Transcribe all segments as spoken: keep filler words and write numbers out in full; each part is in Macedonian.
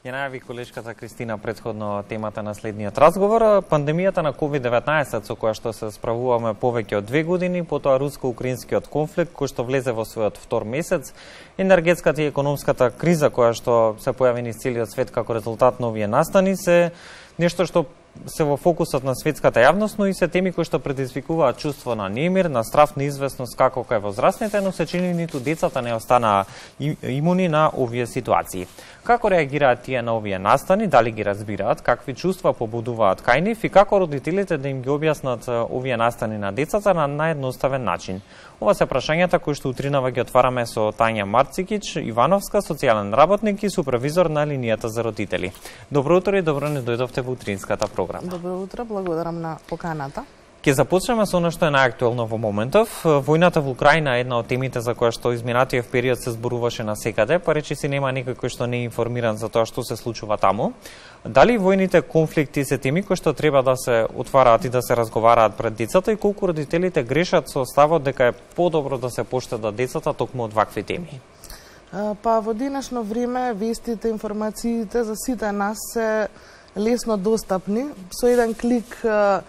Ја најави колешката Кристина претходно темата на следниот разговор. Пандемијата на ковид деветнаесет со која што се справуваме повеќе од две години, потоа руско-украинскиот конфликт кој што влезе во својот втор месец, енергетската и економската криза која што се појави низ целиот свет како резултат на овие настани се нешто што се во фокусот на светската јавност, но и се теми кои што предизвикуваат чувство на немир, на страв, неизвестност како кај возрастните, но се чини ниту децата не останаа имуни на овие ситуации. Како реагираат тие на овие настани, дали ги разбираат, какви чувства побудуваат кај нив и како родителите да им ги објаснат овие настани на децата на наједноставен начин? Ова се прашањата кои што утринава ги отвараме со Тања Марцикич, Ивановска, социјален работник и супервизор на линијата за родители. Добро утро и добро не дојдовте во утринската програма. Добро утро, благодарам на поканата. Ке започнеме со она што е најактуелно во моментов. Војната во Украина е една од темите за која што изминатиот период се зборуваше насекаде, па речи си нема никој кој што не е информиран за тоа што се случува таму. Дали војните конфликти се теми кои што треба да се отвараат и да се разговараат пред децата и колку родителите грешат со ставот дека е подобро да се поштедат децата токму од вакви теми? Па во денешно време вестите, информациите за сите нас се лесно достапни. Со еден клик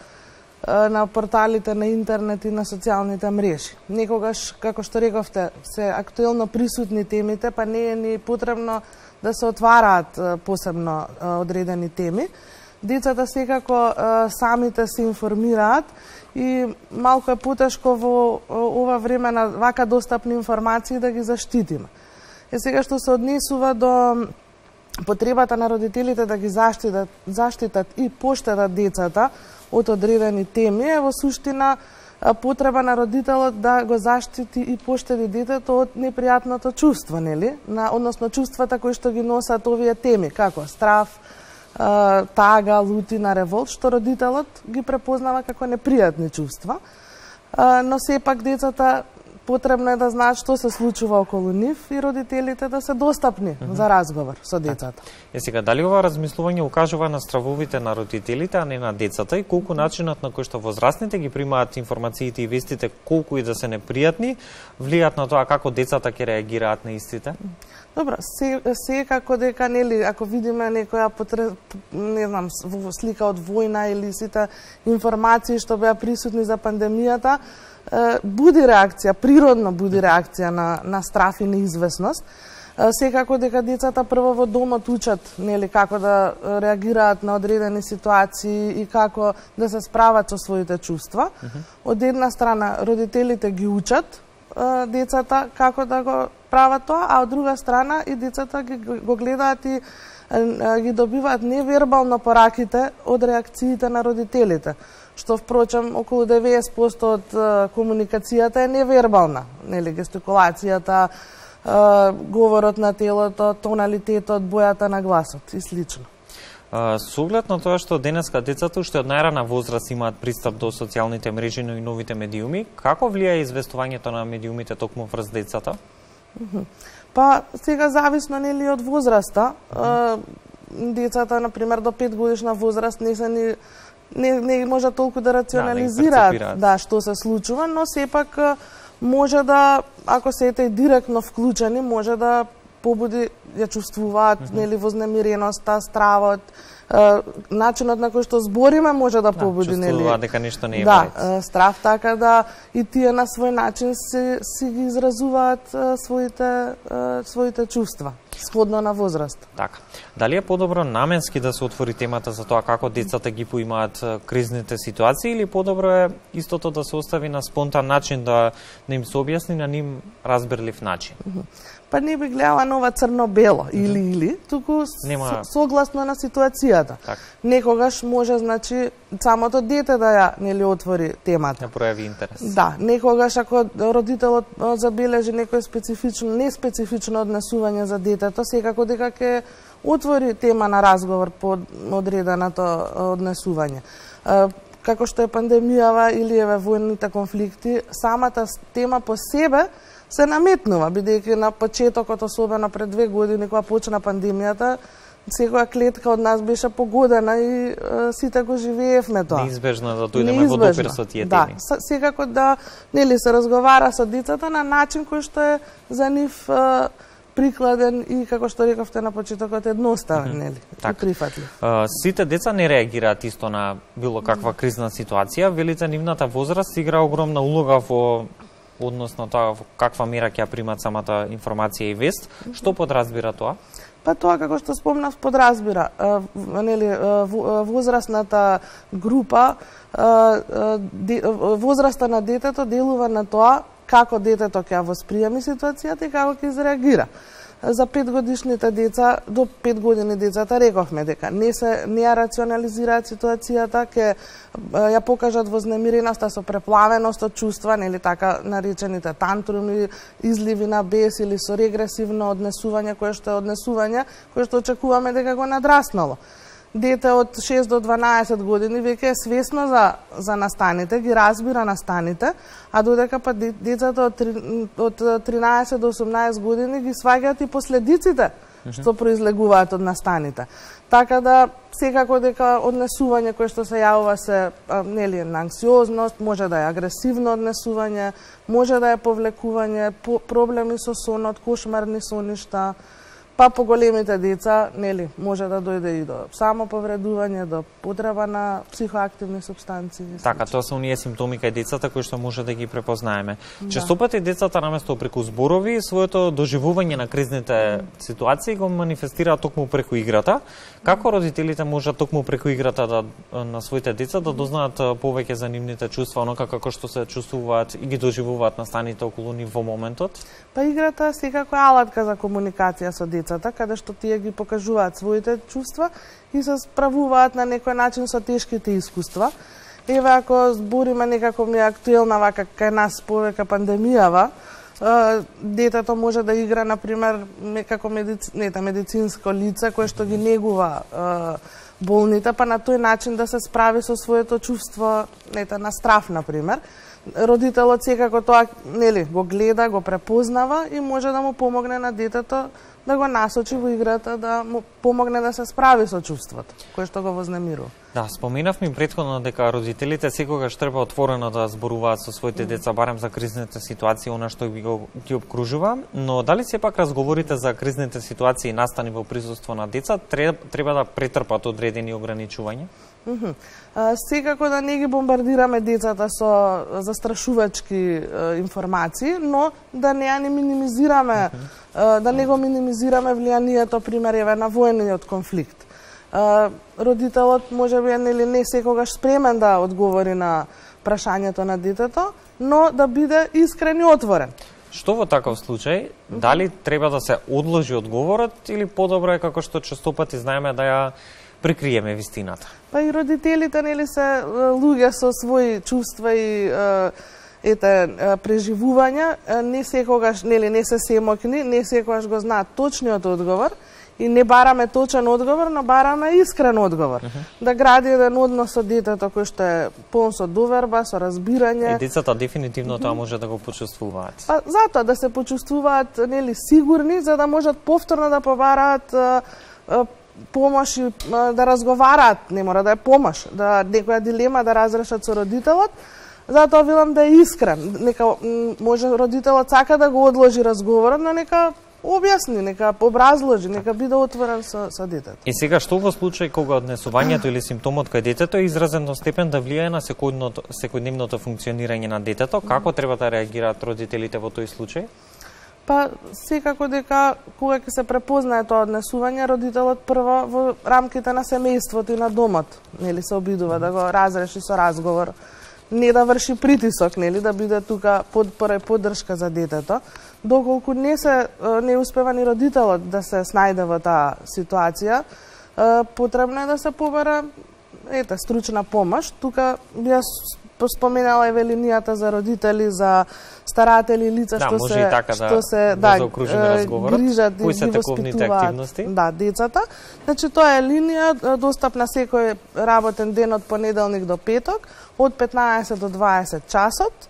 на порталите на интернет и на социјалните мрежи. Некогаш, како што рековте, се актуелно присутни темите, па не е ни потребно да се отвараат посебно одредени теми. Децата секако самите се информираат и малку е потешко во ова време на вака достапни информации да ги заштитиме. Е сега што се однесува до потребата на родителите да ги заштитат, заштитат и поштедат децата од одредени теми, е во суштина потреба на родителот да го заштити и поштеди детето од непријатното чувство, нели? На, односно чувствата кои што ги носат овие теми, како страв, тага, лутина, револт, што родителот ги препознава како непријатни чувства. Но сепак децата потребно е да знаат што се случува околу нив и родителите да се достапни mm -hmm. за разговор со децата. Е сега, дали ова размислување укажува на стравовите на родителите, а не на децата и колку начинот на кој што возрастните ги примаат информациите и вестите, колку и да се непријатни, влијат на тоа како децата ќе реагираат на истите? Добро, се, се како дека, нели, ако видиме некоја потре, не знам, слика од војна или сите информации што беа присутни за пандемијата, буди реакција, природно буди реакција на, на страф и неизвестност. Секако дека децата прво во домот учат, нели, како да реагираат на одредени ситуации и како да се справат со своите чувства. Mm -hmm. Од една страна, родителите ги учат децата како да го прават тоа, а од друга страна и децата ги, го гледаат и ги добиваат невербално пораките од реакциите на родителите, што впрочем околу деветдесет проценти од комуникацијата е невербална, нели, гестикулацијата, говорот на телото, тоналитетот, бојата на гласот и слично. Со оглед на тоа што денеска децата уште од најрана возраст имаат пристап до социјалните мрежи, но и новите медиуми, како влијае известувањето на медиумите токму врз децата? Па сега зависно, нели, од возраста. Mm -hmm. Децата, например, до пет годишна возраст не се ни не не може толку да рационализираат да, да што се случува, но сепак може да, ако се ете директно вклучени, може да побуди, ја чувствуваат, mm -hmm. нели, вознемиреноста, стравот, начинот на кој што збориме може да побуди, да, нели, чувствува дека нешто не е да, варет. Страв, така да и тие на свој начин се си ги изразуваат своите своите чувства сходно на возраст. Така. Дали е подобро наменски да се отвори темата за тоа како децата ги поимаат кризните ситуации или подобро е истото да се остави на спонтан начин, да не им се објасни на ним разберлив начин? Mm -hmm. Па не би гледала нова црно-бело, или-или, туку Нема... согласно на ситуацијата. Так. Некогаш може, значи, самото дете да ја, нели, отвори темата. Да пројави интерес. Да, некогаш ако родителот забележи некој специфично, неспецифично однесување за детето, секако дека ќе отвори тема на разговор по одреденото однесување. Како што е пандемијава или еве војните конфликти, самата тема по себе се наметнува, бидејќи на почетокот, особено пред две години, кога почна пандемијата, секоја клетка од нас беше погодена и е, сите го живеевме тоа. Неизбежно да дојдеме во допир со тие теми. Да, секако да, нели, се разговара со децата на начин кој што е за нив е, прикладен и, како што рековте на почетокот, едноставен, нели, и прифатлив. Uh, сите деца не реагираат исто на било каква кризна ситуација. Велите, нивната возраст игра огромна улога во односно тоа каква мера ќе примат самата информација и вест. Што подразбира тоа? Па тоа, како што спомнав, подразбира. Нели, возрастната група, возраста на детето делува на тоа како детето ќе восприеми ситуацијата и како ќе изреагира. За петгодишните деца, до пет години децата, рековме дека не се не ја рационализираат ситуацијата, ќе ја покажат вознемиреноста со преплавеност од чувства, нели така наречените тантруми, изливи на бес или со регресивно однесување, кое што е однесување, кое што очекуваме дека го надраснало. Дете од шест до дванаесет години веќе е свесно за, за настаните, ги разбира настаните, а додека па децата од, од тринаесет до осумнаесет години ги сваѓаат и последиците што произлегуваат од настаните. Така да, секако дека однесување кое што се јавува се, нели, на анксиозност, може да е агресивно однесување, може да е повлекување, по, проблеми со сонот, кошмарни соништа, па по големите деца, нели, може да дојде и до самоповредување, до потреба на психоактивни супстанции. Така, тоа се оние симптоми кај децата кои што може да ги препознаеме. Да. Честопати децата наместо преку зборови своето доживување на кризните ситуации го манифестираат токму преку играта. Како родителите можат токму преку играта да на своите деца да дознаат повеќе за нивните чувства, онока како што се чувствуваат и ги доживуваат настаните околу нив во моментот? Па играта е секако алатка за комуникација со децата, каде што тие ги покажуваат своите чувства и се справуваат на некој начин со тешките искуства. Еве, ако збориме некако ми е актуелна вака кај нас повека пандемијава, детето може да игра, например, како медици... нета, медицинско лице кое што ги негува болните, па на тој начин да се справи со своето чувство, нета, на страф, например. Родителот секако тоа, нели, го гледа, го препознава и може да му помогне на детето да го насочи во играта, да му помогне да се справи со чувството кое што го вознемирува. Да, споминавме претходно дека родителите секогаш треба отворено да зборуваат со своите деца барем за кризните ситуации, она што ги го ги обкружува, но дали сепак разговорите за кризните ситуации настани во присуство на деца треба да претрпат одредени ограничувања? Mm -hmm. а, секако да не ги бомбардираме децата со застрашувачки а, информации, но да не ја не минимизираме, mm -hmm. а, да не го минимизираме влијанието, пример, еве, на воениот конфликт. А, родителот може би нели не секогаш спремен да одговори на прашањето на детето, но да биде искрен и отворен. Што во таков случај, дали треба да се одложи одговорот или подобро е, како што честопати знаеме, да ја прикриеме вистината? Па и родителите, нели, се луѓе со своји чувства и ете преживувања, не секогаш, нели, не се семокни, не секогаш го знаат точниот одговор и не бараме точен одговор, но бараме искрен одговор. Uh -huh. Да гради еден однос со детето кој што е полн со доверба, со разбирање. И децата дефинитивно тоа може да го почувствуваат. Па затоа да се почувствуваат, нели, сигурни за да можат повторно да побараат помош и да разговараат, не мора да е помош, да некоја дилема да разрешат со родителот. Затоа велам да е искрен. Нека може родителот сака да го одложи разговорот, но нека објасни, нека образложи, нека биде отворен со, со детето. И сега, што во случај кога однесувањето или симптомот кај детето е изразен до степен да влијае на секојдното, секојдневното функционирање на детето, како треба да реагираат родителите во тој случај? Па, секако дека кога ќе се препознае тоа однесување, родителот прво во рамките на семејството и на домот, нели, се обидува да го разреши со разговор, не да врши притисок, нели, да биде тука подпора и поддршка за детето. Доколку не се не успева ни родителот да се снајде во таа ситуација, потребно е да се побара ете стручна помош. Тука ја споменала еве линијата за родители, за старатели, лица да, што може се и така што да, се да, да грижат и ги воспитуваат да децата. Значи тоа е линија достапна секој работен ден од понеделник до петок од петнаесет до дваесет часот.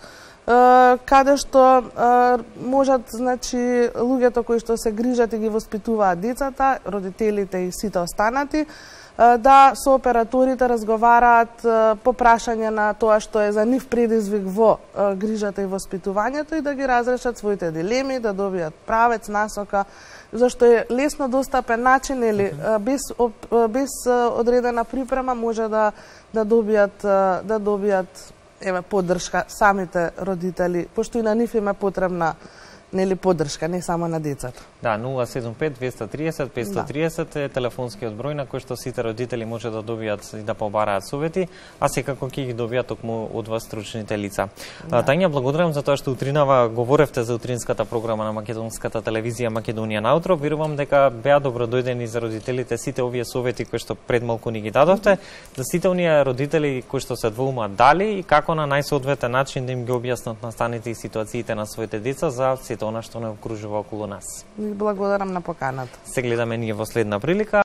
каде што можат, значи, луѓето кои што се грижат и ги воспитуваат децата, родителите и сите останати, да со операторите разговараат по прашање на тоа што е за нив предизвик во грижата и воспитувањето и да ги разрешат своите дилеми, да добијат правец, насока, зашто е лесно достапен начин или без без одредена припрема може да да добијат да добијат еве поддршка самите родители, пошто и на нив им е потребна нели поддршка, не само на децата. Да, нула седум пет двеста триесет петстотини и триесет е телефонскиот број на кој што сите родители може да добијат и да побараат совети, а секако ќе ги добијат токму од вас стручните лица. Да. Тања, благодарам за тоа што утринава говоревте за утринската програма на македонската телевизија Македонија наутро. Верувам дека беа добродојдени за родителите сите овие совети кои што пред малку ни ги дадовте, за сите оние родители кои што се двоумат дали и како на најсоодветен начин да им ги објаснат настаните и ситуациите на своите деца за сите она што не окружува околу нас. Благодарам на поканата. Се гледаме ние во следна прилика.